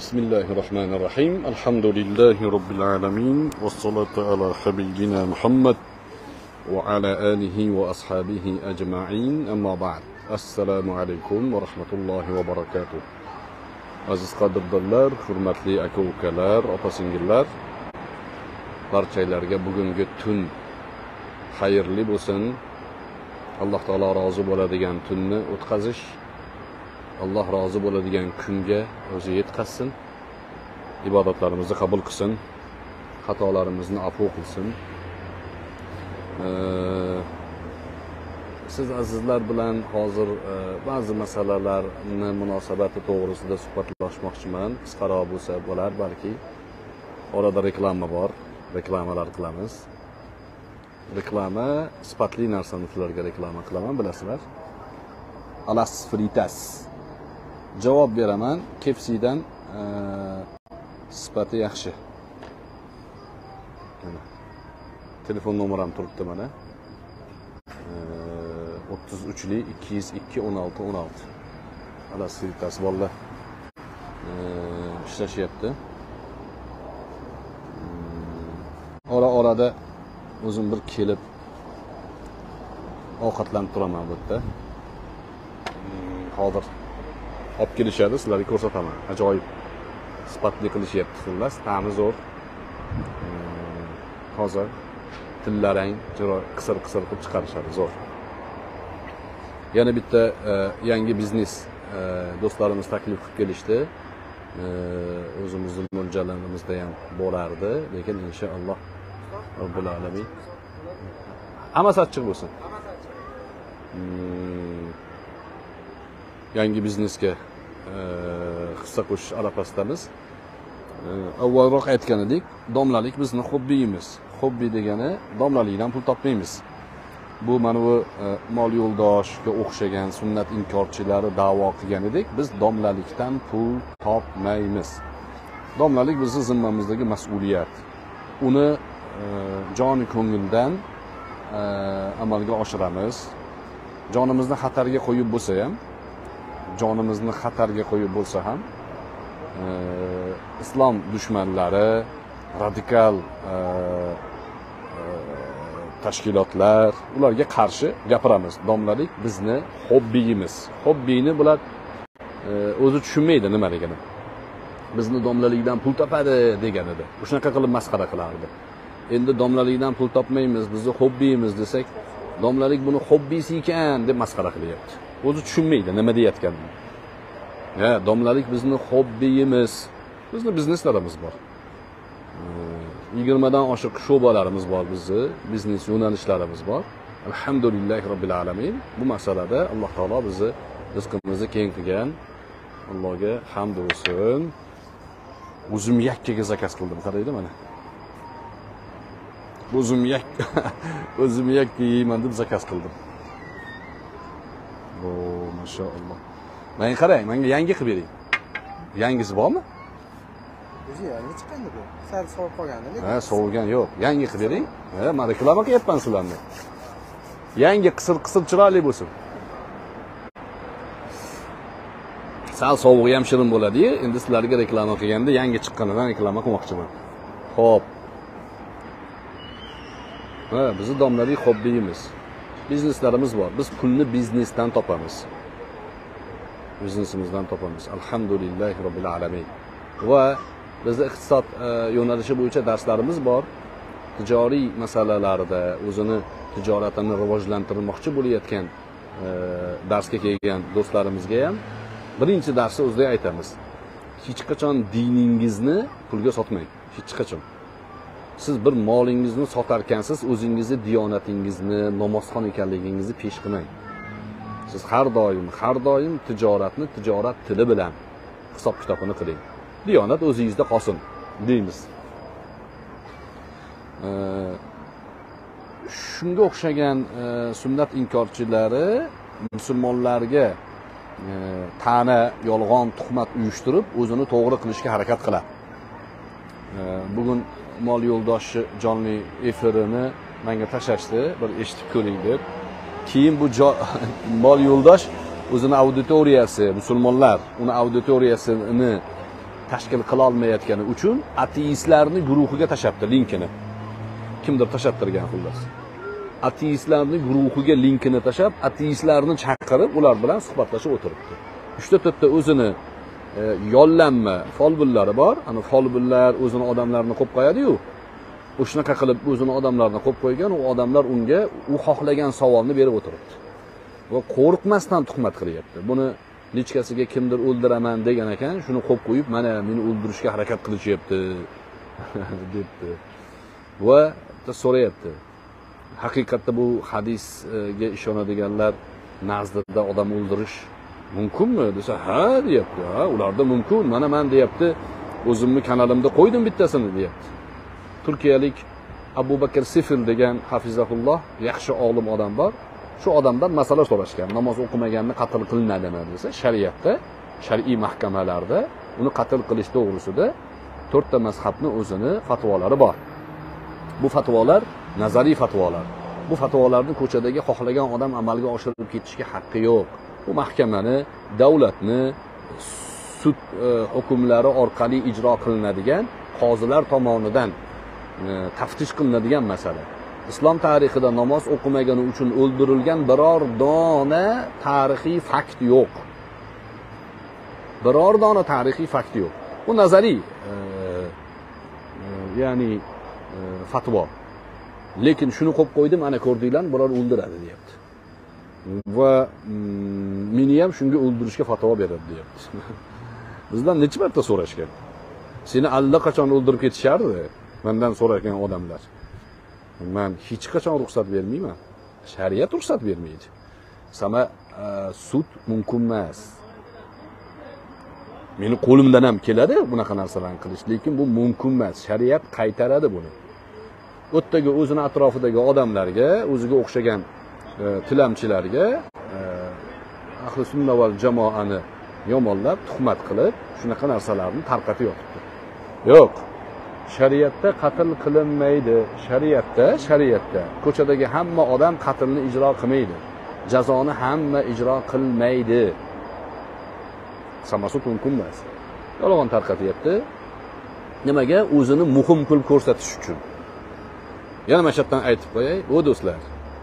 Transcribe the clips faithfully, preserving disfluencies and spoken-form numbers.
Bismillahirrahmanirrahim. Alhamdulillahi Rabbil alamin. Vessalatu ala habibina Muhammad ve ala alihi ve ashabihi ecma'in. Amma ba'd. Assalamu alaykum ve rahmatullahi ve barakatuh. Aziz qadrdonlar, hurmatli aka-ukalar, opa-singillar, barchalarga bugungi tun xayrli bo'lsin. Alloh taolo rozi bo'ladigan tunni o'tkazish, Allah razı bo'ladigan kunga o'zi yetkazsin. İbadetlerimizi qabul qilsin. Xatolarimizni afv qilsin. Ee, siz azizlar bilan hozir e, ba'zi masalalarni munosabati to'g'risida suhbatlashmoqchiman. Qisqaroq bo'lsa bo'lar balki. Orada reklama bor. Reklamalar qilamiz. Reklama sifatli narsani sizlarga reklama qilaman, bilasizlar. Alas fritas. Javob beraman, K F C'dan e, sifati yaxshi. Mana. Telefon nomeram turibdi mana. E, o'ttiz uchlik ikki yuz ikki o'n olti o'n olti. Alas fritas bolalar. E, ishlashyapti. Ora-orada o'zim bir kelib ovqatlanib turaman bu yerda. Hozir olib kelishadi, sizlarga ko'rsataman. Ajoyib sifatli qilishyapti, xullas, ta'mi zo'r. Hozir tillarang, qisir-qisir qilib chiqarishadi, zo'r. Yana bitta e, yangi biznes e, do'stlarimiz taklif qilib kelishdi. E, o'zimizning mo'ljallarimizda ham bo'lardi, lekin inshaalloh Robbil alamin. Hammasi ochiq bo'lsin. Hmm. Yangi biznesga hissa qo'shish arafasidamiz. Avvalroq aytgan edik, domlalik bizning hobbiyimiz. Hobbi degani domlalikdan pul topmaymiz. Bu mana bu mol yo'ldoshga o'xshagan sunnat inkorchilari da'vo qilgan edik, biz domlalikdan pul topmaymiz. Domlalik bizning zimmamizdagi mas'uliyat. Uni joni ko'ngildan amalga oshiramiz. Jonimizni xatarga qo'yib bo'lsa ham, jonimizni xatarga qo'yib bo'lsa ham, e, islom dushmanlari, radikal e, e, tashkilotlar, ularga qarshi gapiramiz. Domlalik bizni hobbiyimiz. Hobbiyni bular e, o'zi tushunmaydi nima degani. Bizni domlalikdan pul topadi deganida. Shunaqa qilib masxara qilardi. Endi domlalikdan pul topmaymiz, bizni hobbiyimiz desak, domlalik buni hobbisi ekan deb masxara qilyapti. O'zi tushunmaydi nima deyotganini. Ha, domlalik bizni hobbiyimiz. Bizni bizneslarimiz bor. yigirma dan oshiq sho'balarimiz bor bizni, biznes yo'nalishlarimiz bor. Alhamdulillahi Robbil alamin. Bu masalada Alloh taolo bizni rizqimizni keng qilgan. Allohga hamd bo'lsin. O'zim yakkaga zakaz qildim, qaraydi mana. O'zim yak o'zim yakka yeyman deb zakaz qildim. O, maşallah. Men qarang, menga yangi qilib bering. Yangisi bormi? O'zi yangi chiqqandi bu. Sal sovib qolgandi. Ha, sovigan yo'q. Yangi qilib bering. Ha, men reklama qilyapman sizlarga. Yangi qisir-qisir chiroyli bo'lsin. Sal sovugi ham shirin bo'ladi-yu. Endi sizlarga reklama qilganda yangi chiqqanidan reklama qilmoqchiman. Xo'p. Ha, bizni domlalik hobbiyimiz. Bizneslarimiz bor. Biz pulni biznesdan topamiz. Biznesimizdan topamiz. Alhamdulillahi Robbil alamin. Va bizda iqtisod yo'nalishi bo'yicha darslarimiz bor. Tijoriy masalalarda o'zini tijoratini rivojlantirmoqchi bo'layotgan darsga kelgan do'stlarimizga ham birinchi darsda o'zida aytamiz. Hech qachon diningizni pulga sotmang. Hech qachon. Siz bir molingizni sotarkansiz, o'zingizni diyonatingizni, namozxon ekanligingizni pesh qilmang. Siz har doim, har doim tijoratni tijorat tili bilan hisob kitobini qiling. Diyonat o'zingizda qolsin, deymiz. E, shunga o'xshagan e, sunnat inkorchilari musulmonlarga e, ta'na, yolg'on, tuhmat uyushtirib, o'zini to'g'ri qilishga harakat qiladi. E, bugun mol yo'ldoshi jonli efirini menga tashashdi, bir eshitib ko'ring deb. Keyin bu mol yo'ldosh o'zini auditoriyasi, musulmonlar, uni auditoriyasini tashkil qila olmayotgani uchun ateistlarni guruhiga tashlabdi linkini. Kimdir tashlabtirgan xullas. Ateistlarni guruhiga linkini tashlab, ateistlarni chaqirib, ular bilan suhbatlashib o'tiribdi. uchta to'rtta o'zini e, yollanma folbinlari bor. Ana folbinlar o'zini odamlarni qo'yib qo'yadi-yu. O'shanaqa qilib o'zini odamlarni qo'yib qo'ygan, u odamlar unga u xohlagan savolni berib o'tiribdi. Va qo'rqmasdan tuhmat qilyapti. Buni nechkasiga kimdir o'ldiraman degan ekan, shuni qo'yib qo'yib, mana meni o'ldirishga harakat qilishyapti debdi. Va so'rayapti. Haqiqatda bu hadisga ishonadiganlar nazdida odam o'ldirish mumkinmi desa, ha deyapti. Ha, ularda mumkin. Mana men deyapti, o'zimni kanalimda qo'ydim bittasini deyapti. Turkiyalik Abu Bakr Sifil degan hafizahulloh yaxshi olim odam bor. Shu odamdan masala so'rashgan. Namoz o'qimaganni qatl qilinadimi desa, shariatda, shar'iy mahkamalarda uni qatl qilish to'g'risida to'rtta mazhabni o'zini fatvolari bor. Bu fatvolar nazariy fatvolar. Bu fatvolarni ko'chadagi xohlagan odam amalga oshirib ketishga haqqi yo'q. Bu mahkamani, davlatni sud e, hukmlari orqali ijro qilinadigan qozilar tomonidan e, taftish qilinadigan masala. Islom tarixida namoz o'qimagani uchun o'ldirilgan biror dona tarixiy fakt yo'q. Biror dona tarixiy fakt yo'q. Bu nazariy, e, e, ya'ni e, fatvo. Lekin shuni qo'yib qo'ydim, ana ko'rdinglar, biror o'ldiradi deyapti. Va mm, meni ham shunga o'ldirishga fatvo beradi deyapti. Bizdan necha marta so'rashgan. Seni allaqachon o'ldirib ketishardi, mendan so'ragan odamlar. Men hech qachon ruxsat bermayman. Shariat ruxsat bermaydi. Sama e, sud mumkin emas. Meni qo'limdan ham keladi bunaqa narsalarni qilish, lekin bu mumkin emas. Shariat qaytaradi buni. O'tdagi o'zini atrofidagi odamlarga, o'ziga o'xshagan e, tilamchilarga e, ahli sunna val jamoani yomonlab, tuhmat qilib, shunaqa narsalarni tarqatib yotibdi. Yo'q. Shariatda qatl qilinmaydi. Shariatda, shariatda ko'chadagi hamma odam qatlni ijro qilmaydi. Jazoni hamma ijro qilmaydi. Samasut mumkin emas. Yolg'on tarqatyapti. Nimaga? O'zini muhim qilib ko'rsatish uchun. Yana mana shu yerdan aytib qo'yay, o do'stlar.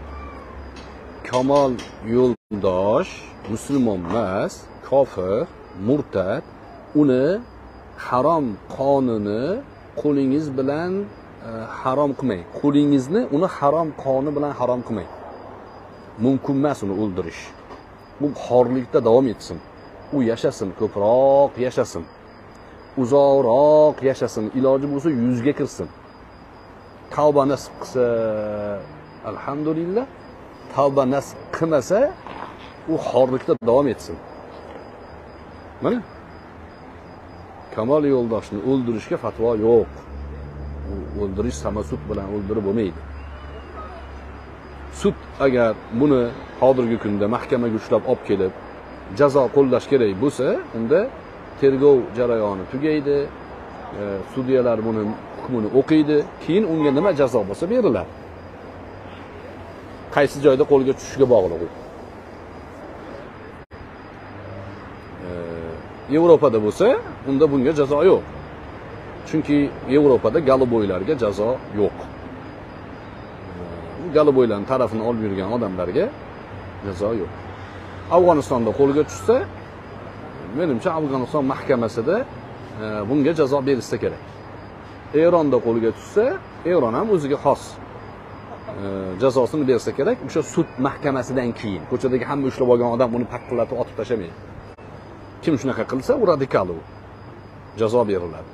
Kamol yo'ldosh musulmon emas, kofir, murtad, uni harom qonuni qo'lingiz bilan e, harom qilmang. Qo'lingizni uni harom qoni bilan harom qilmang. Mumkin emas uni o'ldirish. Bu xorlikda davom etsin. U yashasin, ko'proq yashasin. Uzoqroq yashasin, iloji bo'lsa yuzga kirsin. Tavba nasib qilsa, alhamdulillah. Tavba nasib qilmasa, u xorlikda davom etsin. Mana Kamol yo'ldoshni o'ldirishga fatvo yo'q. O'ldirish samasut bilan o'ldirib bo'lmaydi. Sud agar buni hozirgi kunda mahkamaga ushlab olib kelib jazo qo'llash kerak bo'lsa, unda tergov jarayoni tugaydi, e, sudyalar buni hukmini o'qiydi, keyin unga nima jazo bo'lsa beriladi. Qaysi joyda qo'lga tushishiga bog'liq. Yevropada bo'lsa, unda bunga jazo yo'q. Chunki Yevropada galoboylarga jazo yo'q. Galoboylarning tarafini olib yurgan odamlarga jazo yo'q. Afg'onistonda qo'lga tushsa, menimcha Afg'oniston mahkamasida e, bunga jazo berilsa kerak. Eronda qo'lga tushsa, Eron ham o'ziga xos e, jazosini bersa kerak. O'sha sud mahkamasidan keyin ko'chadagi hamma ushlab olgan odam uni paqqillatib otib tashamaydi. Kim shunaqa qilsa, u radikal u. Jazo beriladi.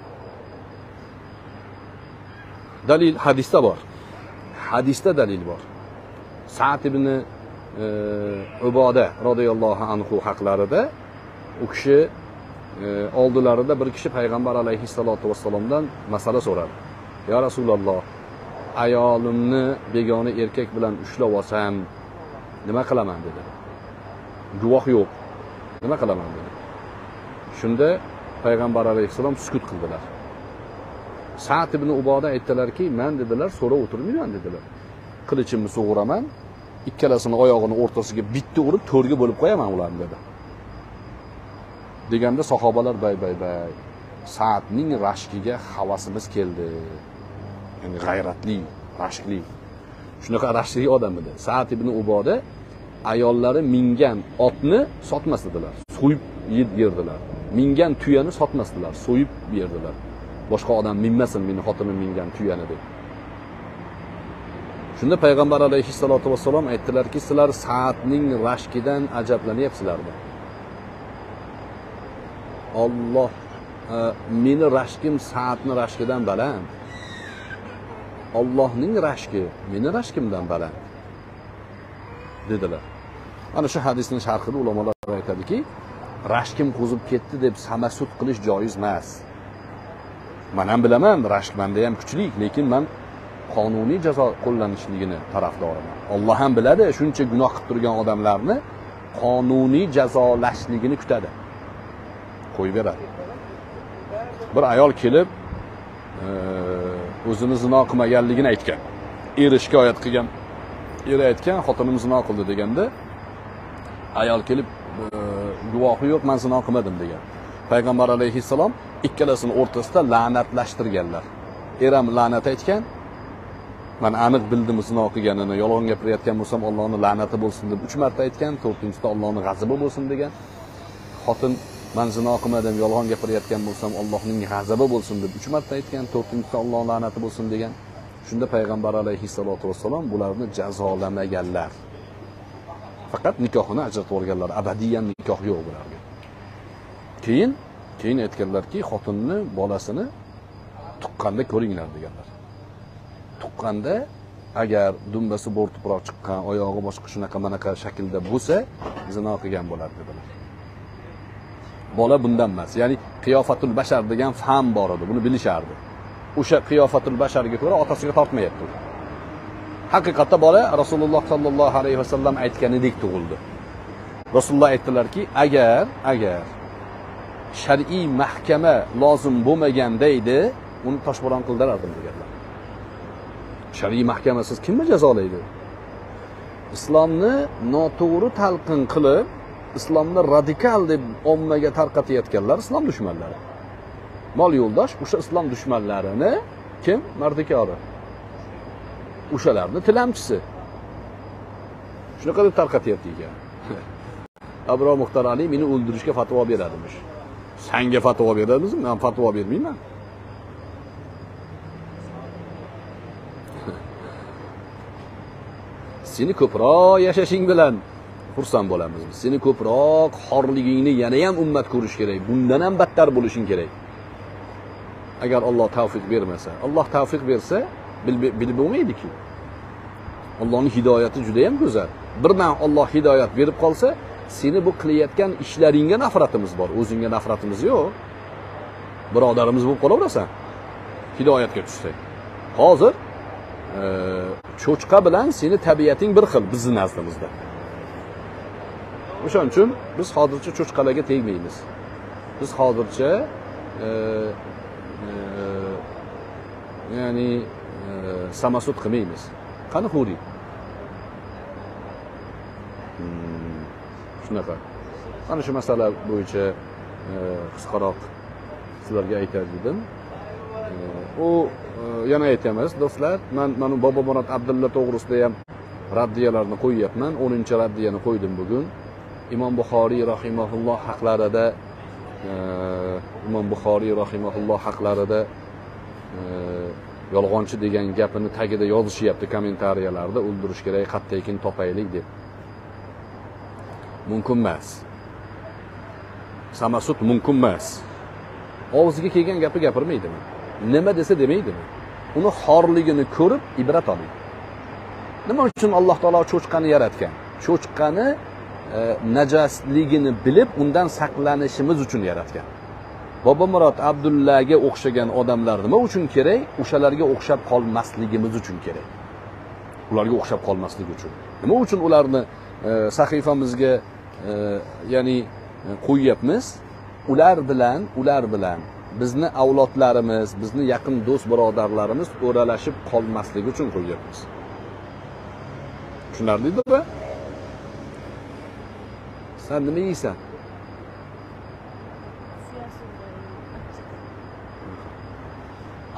Dalil hadisda bor. Hadisda dalil bor. Sa'd ibn e, Uboda radhiyallohu anhu haqlarida u kishi e, oldilarida bir kishi payg'ambar alayhissalatu vassalomdan masala so'radi. Ya Rasululloh, ayolimni begona erkak bilan ushlab olsam nima qilaman dedi. Guvoh yo'q. Nima qilaman dedi. Shunda payg'ambar alayhissalom sukut qildilar. Sa'd ibn Uboda aytdilarki, men dedilar, so'rab o'tirmayman dedilar. Qilichimni sug'uraman, ikkalasini oyog'ini o'rtasiga bitta urib to'rga bo'lib qo'yaman ularni dedi. Deganda sahobalar bay bay bay. Sa'dning rashkiga havasimiz keldi. Ya'ni g'ayratli, rashkli. Shunaqa rashkli odam edi. Sa'd ibn Uboda ayollari mingan otni sotmasdilar, so'yib yerdilar. Mingan tuyani sotmasdilar, so'yib yerdilar. Boshqa odam minmasin meni xotinim mingan tuyani deb. Shunda payg'ambar alayhissalatu vassalom aytdilarki, sizlar Sa'dning rashkidan ajablanyapsizlar deb. Alloh, meni rashkim Sa'dning rashkidan baland. Allohning rashki meni rashkimdan baland dedilar. Ana shu hadisning sharhida ulamolar aytadiki, rashkim qo'zib ketdi deb samasut qilish joiz emas. Men ham bilaman, rashk menda ham kuchli, lekin men qonuniy jazo qo'llanishligini tarafdoriman. Alloh ham biladi, shuncha gunoh qilib turgan odamlarni qonuniy jazolashligini kutadi. Qo'yib beradi. Bir ayol kelib, o'zini zino qilmaganligini aytgan. Eri shikoyat qilgan. Eri aytgan, xotinim zino qildi deganda, ayol kelib, guvohi yo'q, men zino qilmadim degan. Payg'ambar alayhissalom ikkalasini o'rtasida la'natlashtirganlar. Er ham la'nat aytgan. Men aniq bildim zino qilganini, yolg'on gapirayotgan bo'lsam Allohning la'nati bo'lsin deb uch marta aytgan, to'rtinchisida Allohning g'azabi bo'lsin degan. Xotin men zino qilmadim, yolg'on gapirayotgan bo'lsam Allohning g'azabi bo'lsin deb uch marta aytgan, to'rtinchisida Allohning la'nati bo'lsin degan. Shunda payg'ambar alayhissalatu vassalom bularni jazolamaganlar. Faqat nikohini ajratib yuborganlar, abadiyan nikoh yo'q bularga. Keyin keyin aytganlarki, xotinni, bolasini tuqqanda ko'ringlar deganlar. Tuqqanda agar dumbasi bo'r tuproq chiqqan, oyog'i boshqa shunaqa manaqa shaklda bo'lsa, zino qilgan bo'ladi dedilar. Bola bundan emas. Ya'ni qiyofatul bashar degan fahm bor edi, buni bilishardi. O'sha qiyofatul basharga ko'ra otasiga tortmayapti. Haqiqatda bola Rasululloh sallallohu alayhi vasallam aytganidek tug'ildi. Rasululloh aytdilarki, agar agar shar'iy mahkama lozim bo'lmaganda edi, uni toshbo'ron qildirardim deganlar. Shar'iy mahkamasiz kimni jazolaydi? Islomni noto'g'ri talqin qilib, islomni radikal deb ommaga tarqatayotganlar islom dushmanlari. Mol yo'ldosh o'sha islom dushmanlarini kim? Mardikori. O'shalarni tilamchisi. Shunaqa deb tarqatyapti ekan. Abro Muxtor Ali meni o'ldirishga fatvo beradimish. Senga fatvo beradimizmi? Men fatvo bermayman. Seni ko'proq yashashing bilan xursand bo'lamiz. Seni ko'proq xorligingni yana ham ummat ko'rish kerak. Bundan ham battar bo'lishing kerak. Agar Alloh tavfiq bermasa, Alloh tavfiq bersa, bilib bo'lmaydi-ki. Allohning hidoyati juda ham go'zal. Birdan Alloh hidoyat berib qolsa, seni bu qilayotgan ishlaringga nafratimiz bor, o'zingga nafratimiz yo'q. Birodarimiz bo'lib qolaverasan. Hidoyatga tushsang. Hozir e, cho'chqa bilan seni tabiating bir xil bizning nazdimizda. O'shaning uchun biz hozircha cho'chqalarga tegmaymiz. Biz hozircha e, e, ya'ni e, samasut qilmaymiz. Qani xuri? Hmm, shunaqa. Ana shu masala bo'yicha e, qisqaroq sizlarga aytar edim. E, u e, yana aytamiz do'stlar, men mana Bobomurod Abdulla to'g'risida ham raddiyalarni qo'yyapman. o'ninchi raddiyani qo'ydim bugun. Imom Buxoriy rahimahulloh haqlarida e, Imom Buxoriy rahimahulloh haqlarida e, yolg'onchi degan gapini tagida yozishyapti kommentariyalarda, o'ldirish kerak, qattiqkin topaylik deb. Mumkin emas. Samasut mumkin emas. Og'ziga kelgan gapi gapirmaydimi? Nima desa demaydimi? Uni xorligini ko'rib ibrat oling. Nima uchun Alloh taolo cho'chqani yaratgan? Cho'chqani e, najosligini bilib, undan saqlanishimiz uchun yaratgan. Bobomurod Abdullaga o'xshagan odamlar nima uchun kerak? O'shalarga o'xshab qolmasligimiz uchun kerak. Ularga o'xshab qolmaslik uchun. Nima uchun ularni e, sahifamizga e, ya'ni e, qo'yyapmiz? Ular bilan, ular bilan bizni avlodlarimiz, bizni yaqin do'st birodarlarimiz o'ralashib qolmasligi uchun qo'yyapmiz. Tushunarlimi? Sen nima yeysan?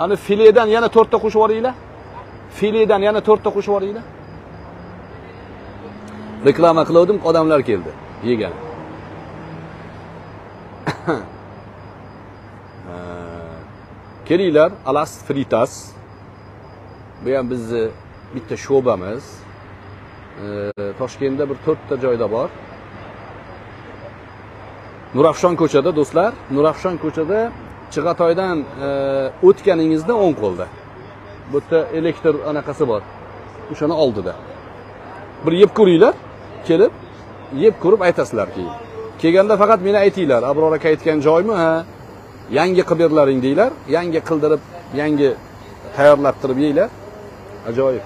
Ani filedan yana to'rtta qo'shib yuboringlar. Filedan yana to'rtta qo'shib yuboringlar. Reklama qildim, odamlar keldi, yegan. Kelinglar, Alas Fritas. Bu ham bizni bitta sho'bamiz. Toshkentda bir to'rtta joyda bor. Nurafshon ko'chada do'stlar, Nurafshon ko'chada Chig'atoydan o'tganingizda o'ng qo'lda. Bu yerda elektr anaqasi bor. O'shani oldida. Bir yeb ko'ringlar, kelib yeb ko'rib aytasizlar keyin. Kelganda faqat meni aytinglar, Abror aka aytgan joymi? Ha, yangi qilib berlaring deylar. Yangi qildirib, yangi tayyorlab turib yeylar. Ajoyib.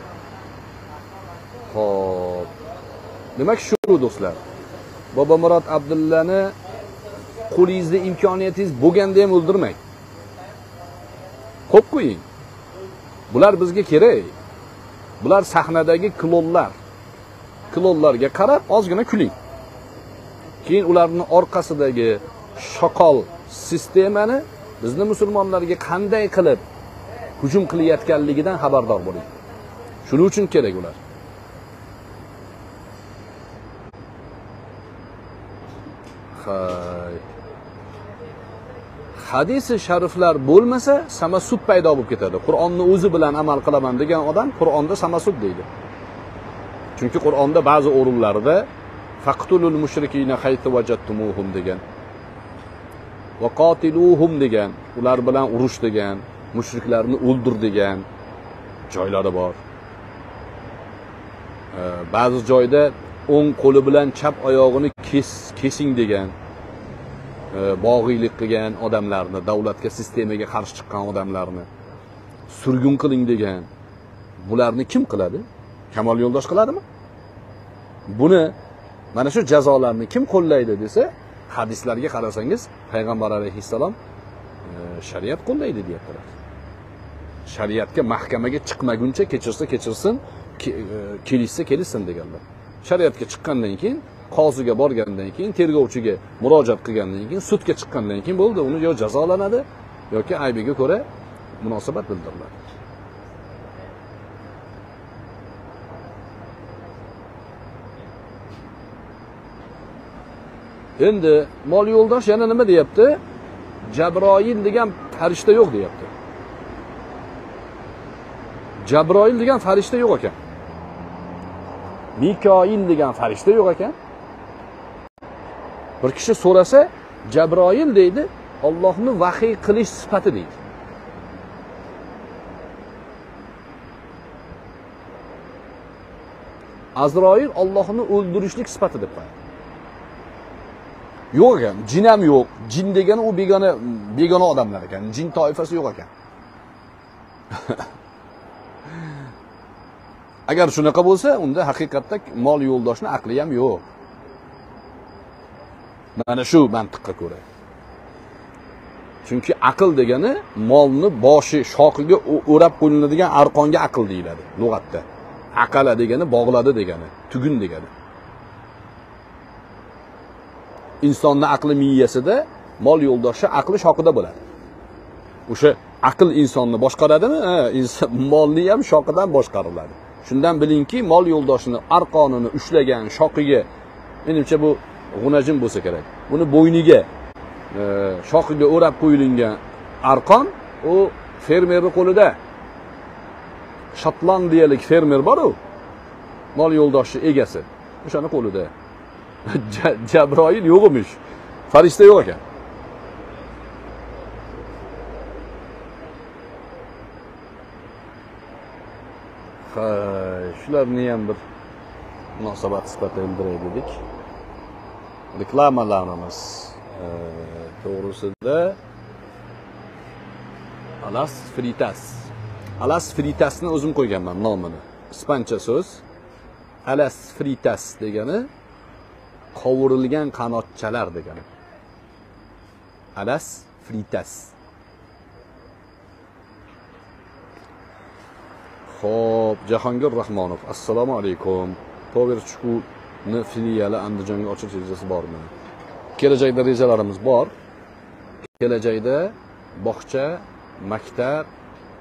Xo'p. Demak, shu do'stlar. Bobomurod Abdullani qo'lingizda imkoniyatingiz bo'lganda ham o'ldirmang. Qo'yib qo'ying. Bular bizga kerak. Bular sahnadagi klonlar. Klonlarga qarab ozgina kuling. Keyin ularning orqasidagi shoqol sistemani bizni musulmonlarga qanday qilib hujum qilayotganligidan xabardor bo'ling. Shuning uchun kerak ular. Hadis-i shariflar bo'lmasa, samasud paydo bo'lib ketadi. Qur'onni o'zi bilan amal qilaman degan odam Qur'onda samasud deydi. Chunki Qur'onda ba'zi o'rinlarda faqtulul mushrikina haythu wajadtumuhum degan. Va qatiluhum degan, ular bilan urush degan, mushriklarni o'ldir degan joylari bor. Ba'zi joyda o'ng qo'li bilan chap oyog'ini kes, kesing degan, bog'iylik qilgan odamlarni, davlatga, sistemaga qarshi chiqqan odamlarni surgun qiling degan. Bularni kim qiladi? Kamol Yo'ldosh qiladimi? Buni mana shu jazolarni kim qo'llaydi desa, hadislarga qarasangiz, payg'ambar alayhissalom shariat qo'llaydi deyaptilar. Shariatga, mahkamaga chiqmaguncha kechirsa kechirsin, kelishsa kelishsin deganlar. Shariatga chiqqandan keyin, qoziga borgandan keyin, tergovchiga murojaat qilgandan keyin, sudga chiqqandan keyin bo'ldi, uni yo jazolanadi yoki aybiga ko'ra munosabat bildiriladi. Endi Mol Yo'ldosh yana nima deyapti? Jabroil degan farishta yo'q deyapti. Jabroil degan farishta yo'q ekan. Mikoil degan farishta yo'q ekan. Bir kishi so'rasa, Jabroil deydi, Allohni vahiy qilish sifati deydi. Azroil Allohni o'ldirishlik sifati deb qo'yadi. Yo'q ekan, jin ham yo'q. Jin degani u begona begona odamlar ekan. Jin toifasi yo'q ekan. Agar shunaqa bo'lsa, unda haqiqatda Mol Yo'ldoshning aqli ham yo'q. Mana shu mantiqqa ko'ra. Chunki aql degani molni boshi, shoqiga o'rab qo'yiladigan arqonga aql deyiladi lug'atda. Aqala degani bog'ladi degani, tugun degani. Insonning aqli miyasida, Mol Yo'ldoshi aqli shoqida bo'ladi. O'sha aql insonni boshqaradimi? Ha, inson molni ham shoqidan boshqariladi. Shundan bilingki, Mol Yo'ldoshining arqonini ushlagan shoqiga, menimcha bu g'unajim bo'lsa kerak. Buni bo'yniga, e, shoqiga o'rab qo'yilgan arqon u fermerning qo'lida. Shotlandiyalik fermer bor-ku. Mol Yo'ldoshi egasi. O'shani qo'lida. Jabroil yo'q emish. Farishta yo'q ekan. Ha, shularni ham bir munosabat sifatida bildiray dedik. Reklamalarimiz e, to'g'risida Alas Fritas. Alas Fritasni o'zim qo'yganman nomini. Ispancha so'z. Alas Fritas degani qovurilgan qanotchalar degani. Alas Fritas. Xo'p, Jahongir Rahmonov, assalomu alaykum. Tover Chuqurni filiali Andijonga ochish rejasi bormi? Kelajakda rejalarimiz bor. Kelajakda bog'cha, maktab,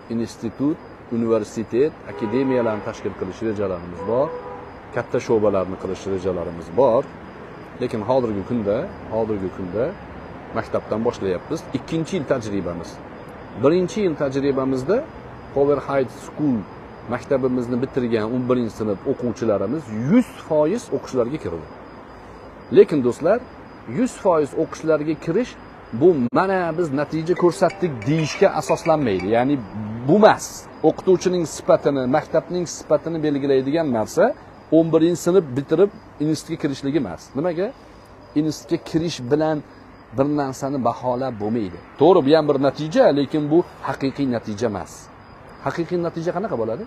institut, universitet, akademiyalarni tashkil qilish rejalarimiz bor. Katta sho'balarni qilish rejalarimiz bor. Lekin hozirgi kunda, hozirgi kunda maktabdan boshlayapmiz. Ikkinchi yil tajribamiz. Birinchi yil tajribamizda Power High School maktabimizni bitirgan o'n birinchi sinf o'quvchilarimiz yuz foiz o'qishlarga kirdi. Lekin do'stlar, yuz foiz o'qishlarga kirish bu mana biz natija ko'rsatdik deyishga asoslanmaydi. Ya'ni bu emas. O'qituvchining sifatini, maktabning sifatini belgilaydigan narsa o'n birinchi sinf bitirib institutga kirishligi emas. Nimaga? Institutga kirish bilan bir narsani baholab bo'lmaydi. To'g'ri, bu ham bir natija, lekin bu haqiqiy natija emas. Haqiqiy natija qanaqa bo'ladi?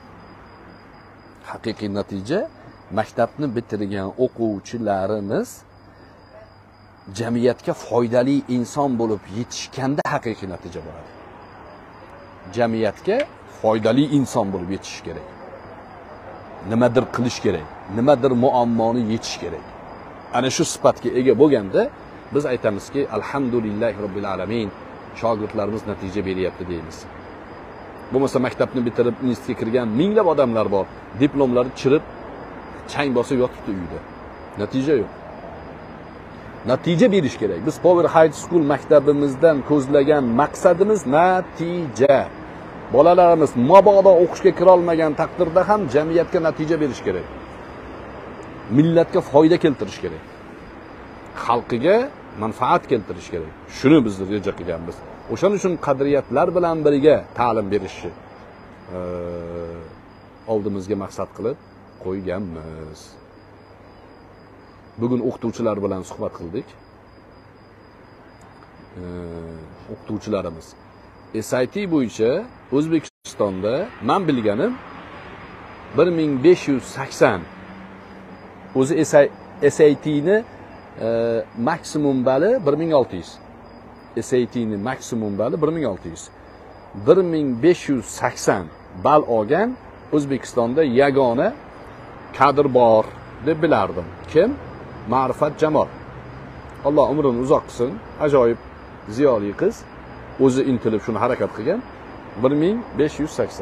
Haqiqiy natija maktabni bitirgan o'quvchilarimiz jamiyatga foydali inson bo'lib yetishganda haqiqiy natija bo'ladi. Jamiyatga foydali inson bo'lib yetish kerak. Nimadir qilish kerak, nimadir muammoni yechish kerak. Ana shu sifatga ega bo'lganda biz aytamizki, alhamdulillahi robbil alamin, shogirdlarimiz natija beryapti deymiz. Bo'lmasa maktabni bitirib institutga kirgan minglab odamlar bor, diplomlari chirib, chang bosib yotibdi uyda. Natija yo'q. Natija berish kerak. Biz Power High School maktabimizdan ko'zlagan maqsadimiz natija. Bolalarimiz mabodo o'qishga kira olmagan taqdirda ham jamiyatga natija berish kerak. Millatga foyda keltirish kerak. Xalqiga manfaat keltirish kerak. Shuni biz reja qilganmiz. O'shaning uchun qadriyatlar bilan birga ta'lim berishni e, oldimizga maqsad qilib qo'yganmiz. Bugun o'qituvchilar bilan suhbat qildik. E, o'qituvchilarimiz S I T bo'yicha O'zbekistonda men bilganim bir ming besh yuz sakson o'zi S I T'ni e, maksimum bali bir ming olti yuz. S A T'ni maksimum bali bir ming olti yuz. bir ming besh yuz sakson bal olgan O'zbekistonda yagona kadr bor deb bilardim. Kim? Ma'rifat Jamol. Alloh umrini uzoq qilsin. Ajoyib ziyoli qiz. O'zi intilib shuni harakat qilgan. bir ming besh yuz sakson.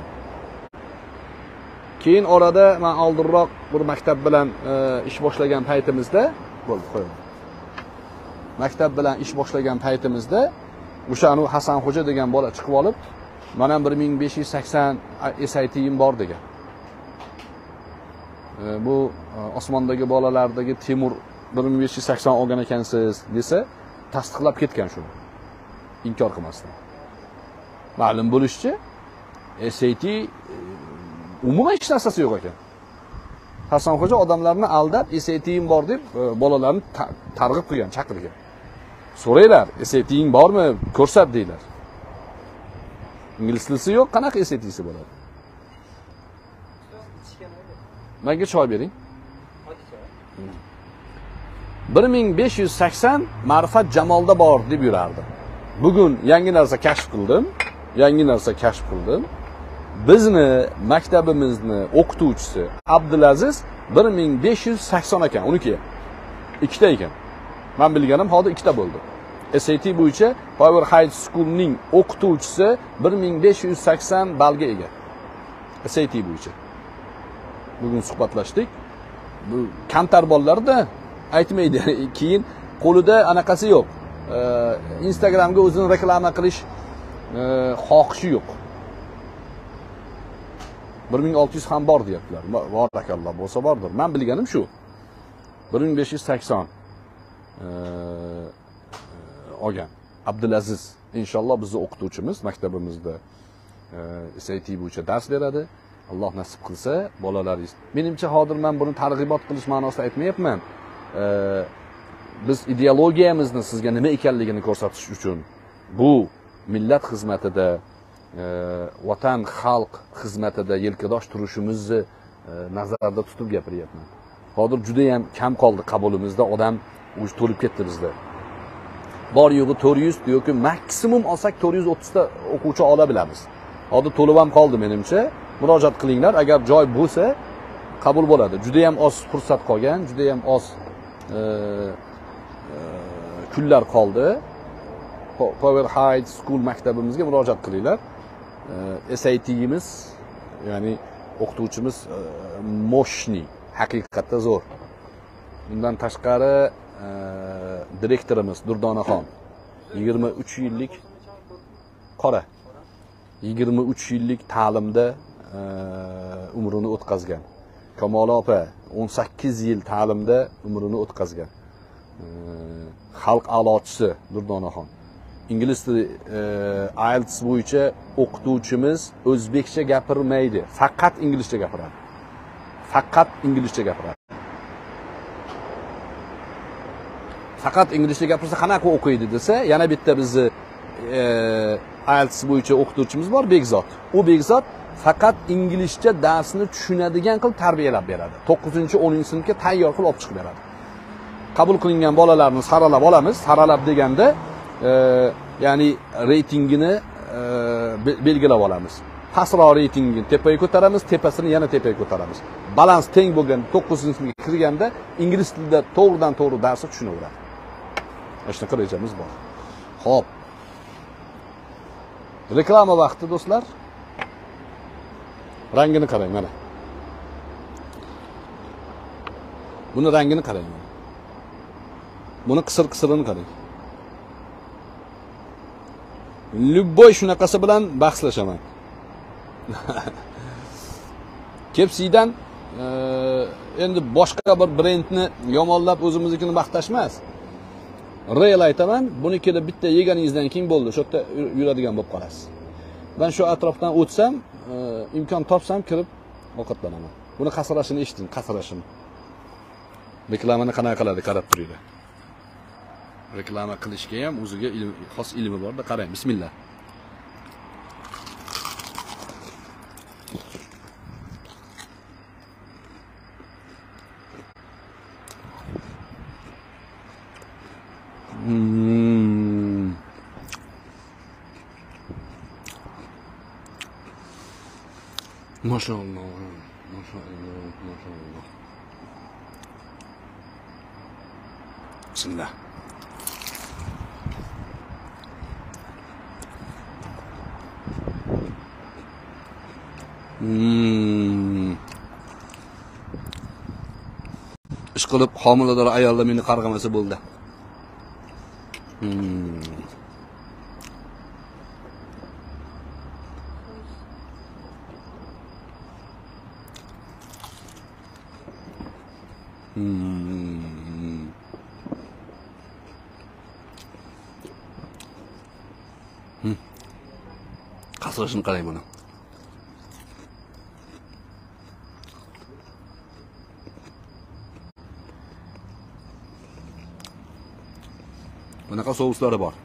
Keyin orada men oldinroq bir maktab bilan e, ish boshlagan paytimizda, bo'ldi, qo'yaman. Maktab bilan ish boshlagan paytimizda o'shani Hasanxo'ja degan bola chiqib olib, "Men ham bir ming besh yuz sakson S I T'im bor" degan. E, bu e, osmondagi bolalardagi Temur bir ming besh yuz sakson olgan ekansiz desa, tasdiqlab ketgan shuni. Inkor qilmasdan. Ma'lum bo'lishicha, S I T e, umuman hech narsasi yo'q ekan. Hasanxo'ja odamlarni aldab S I T'im bor deb e, bolalarni ta targ'ib qilgan, chaqirgan. So'raylar, S I T'ing bormi? Ko'rsat deylar. Ingliz tilisi yo'q, qanaqa S I T'si bo'ladi? Menga choy bering. bir ming besh yuz sakson Ma'rifat Jamolda bor deb yurardi. Bugun yangi narsa kashf qildim. Yangi narsa kashf qildim. Bizni maktabimizni o'qituvchisi Abdulaziz bir ming besh yuz sakson ekan, uniki. Ikkita ekan. Men bilganim hozir ikkita bo'ldi. S I T bo'yicha Power High School'ning o'qituvchisi bir ming besh yuz sakson balga ega. S I T bo'yicha. Bugun suhbatlashdik. Bu kamtar bolalarda aytmaydi. Keyin qo'lida anaqasi yo'q. E, Instagramga o'zini reklama qilish e, xohishi yo'q. bir ming olti yuz ham bor deyaptilar. Barakalloh bo'lsa bordir. Men bilganim shu. bir ming besh yuz sakson e, olgan. Abdulaziz inshaalloh bizning o'qituvchimiz maktabimizda e, S I T bo'yicha dars beradi. Alloh nasib qilsa bolalaringiz. Menimcha hozir men buni targ'ibot qilish ma'nosida aytmayapman. E, biz ideologiyamizni sizga nima ekanligini ko'rsatish uchun bu millat xizmatida, e, vatan xalq xizmatida yelkadosh turishimizni e, nazarda tutib gapiryapman. Hozir juda ham kam qoldi qabulimizda, odam o'zi to'lib ketdi bizda. Bor yo'g'i to'rt yuz yoki maksimum olsak to'rt yuz o'ttiz ta o'quvchi ola bilamiz. Hozir to'lib ham qoldi menimcha. Murojaat qilinglar, agar joy bo'lsa qabul bo'ladi. Juda ham oz fursat qolgan, juda ham oz e, e, kunlar qoldi. Power High School maktabimizga murojaat qilinglar. S A T'imiz, ya'ni o'qituvchimiz moshni, haqiqatda zo'r. Bundan tashqari direktorimiz Durdonaxon yigirma uch yillik qora yigirma uch yillik ta'limda umrini o'tkazgan. Kamola opa o'n sakkiz yil ta'limda umrini o'tkazgan. Xalq a'lochisi Durdonaxon. Ingliz tili I E L T S bo'yicha o'qituvchimiz o'zbekcha gapirmaydi, faqat inglizcha gapiradi. Faqat inglizcha gapiradi. Faqat inglizcha gapirsa qanaqa o'qiydi desa, yana bitta bizni I E L T S bo'yicha o'qituvchimiz bor, Bekzod. U Bekzod faqat inglizcha darsni tushunadigan qilib tarbiyalab beradi. to'qqizinchi o'ninchi sinfga tayyor qilib olib chiqib beradi. Qabul qilingan bolalarni saralab olamiz. Saralab deganda, e, ya'ni reytingini e, belgilab olamiz. Pastroq reytingini tepaga ko'taramiz, tepasini yana tepaga ko'taramiz. Balans teng bo'lgan to'qqizinchi sinfga kirganda ingliz tilida to'g'ridan to'g'ri darsni tushunaveradi. Shunaqa rejamiz bor. Xo'p. Reklama vaqti do'stlar. Rangini qarang mana. Buni rangini qarang. Buni qisir-qisirini qarang. Любой shunaqasi bilan bahslashaman. Kepsidan endi boshqa bir brendni yomonlab o'zimiznikini maqtash emas. Real aytaman, bunikida bitta yeganingizdan keyin bo'ldi, shu yerda yuradigan bo'lib qolasiz. Men shu atrofdan o'tsam, imkon topsam kirib ovqatlanaman. Buni qasirashini eshiting, qasirashini. Reklamani qanaqa qiladi, qarab turinglar. Reklama qilishga ham o'ziga xos ilmi bor-da, qarang, bismillah. Hmm. Maşallah. Maşallah. Maşallah. Bismillah. Hmm. Ish qilib homilador ayollar meni qarg'amasa bo'ldi. Hmm. Hmm. Hmm. Qasırışını qarang buni. Bunaqa sovuslar bor.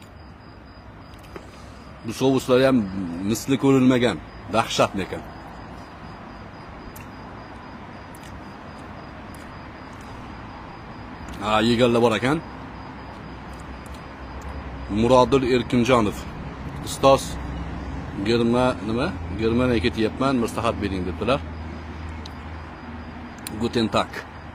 Bu sovuslar ham misli ko'rilmagan, dahshat lekin. Ha, yeganlar bor ekan. Murodil Erkinjonov. Ustoz Germa nima? Germaniyaga ketyapman, maslahat bering debdilar. Guten Tag.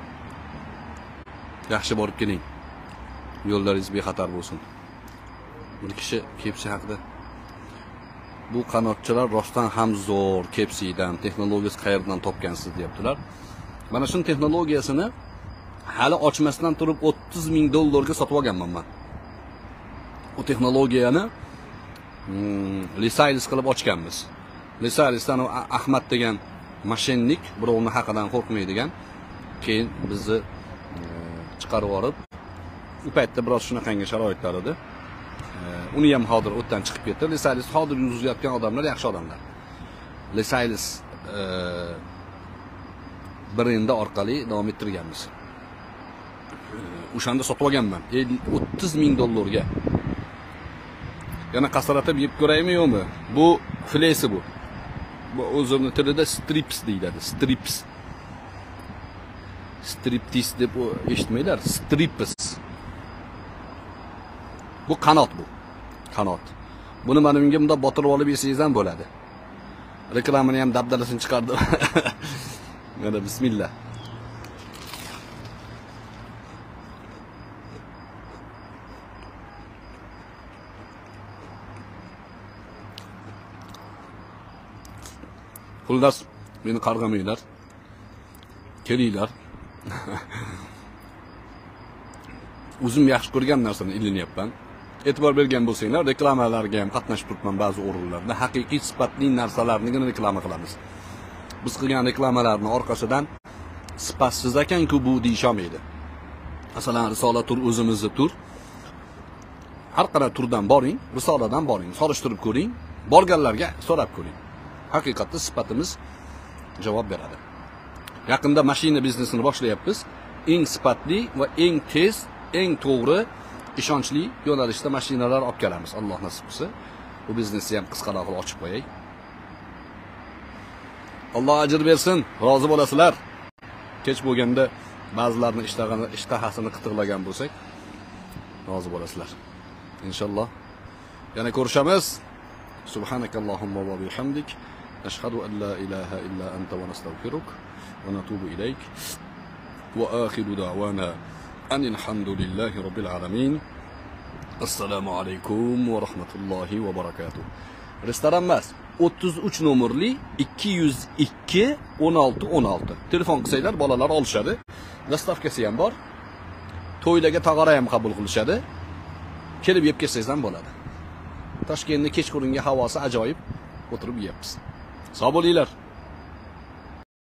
Yaxshi borib keling. Yo'llaringiz bexatar bo'lsin. Bir kishi Kepsi haqida. Bu qanotchilar rostdan ham zo'r, Kepsidan texnologiyasi qayerdan topgansiz deyaptilar. Mana shu texnologiyasini hali ochmasdan turib o'ttiz ming dollarga sotib olganman men. O texnologiyani hmm, Lisailis qilib ochganmiz. Lisailisdan Ahmad degan mashinnik, birovni haqidan qo'rqmaydigan, keyin bizni chiqarib olib, u paytda biroz shunaqangi sharoitlar edi. Uni ham hozir o'tdan chiqib ketdi. Lisailis hozir yuzlayotgan odamlar yaxshi odamlar. Lisailis brendi orqali davom ettirganmiz. O'shanda sotib olganman o'ttiz ming dollarga. Yana qasaratib yeb ko'raymi yo'qmi? Bu flesi bu. Bu o'zimning tilida strips deyiladi. Strips. Striptis deb eshitmaylar. Strips. Bu qanot bu. Qanot. Buni mana menga bunda botirib olib yesangiz ham bo'ladi. Reklamani ham dabdalasini chiqardim. Mana bismillah. Xullas, meni qarg'amanglar. Kelinglar. O'zim yaxshi ko'rgan narsani ilinyapman. E'tibor bergan bo'lsanglar, reklamalarga ham qatnashib turibman ba'zi o'rinlarda. Haqiqiy sifatli narsalarni reklama qilamiz. Biz qilgan reklamalarning orqasidan sifatsiz ekan-ku bu deyisholmaydi. Masalan, Risola tur o'zimizni tur. Har qanday turdan boring, Risoladan boring, solishtirib ko'ring, borganlarga so'rab ko'ring. Haqiqatda sifatimiz javob beradi. Yaqinda mashina biznesini boshlayapmiz. Eng sifatli va eng tez, eng to'g'ri, ishonchli yo'nalishda mashinalar olib kelamiz. Alloh nasib qilsa, bu biznesni ham qisqaroq qilib ochib qo'yay. Alloh ajr bersin, rozi bo'lasizlar. Kech bo'lganda ba'zilarning ishtahani, ishtahasini qitiqlagan bo'lsak, rozi bo'lasizlar. İnşallah. Yana ko'rishamiz. Subhanakallohumma va bihamdik. Ashhadu an la ilaha illa anta va nastagfiruk va natubu ilayk. Wa akhiru da'wana anil hamdulillahi robbil alamin. Assalomu alaykum va rahmatullohi va barakatuh. Restoran emas, o'ttiz uch nomerli ikki yuz ikki o'n olti o'n olti. Telefon qilsanglar bolalar olishadi. Dastavkasi ham bor. To'ylarga tog'ora ham qabul qilishadi. Kelib yeb kelsangiz ham bo'ladi. Toshkentning kechqurungi havosi ajoyib. O'tirib yeyapmiz. Sog' bo'linglar.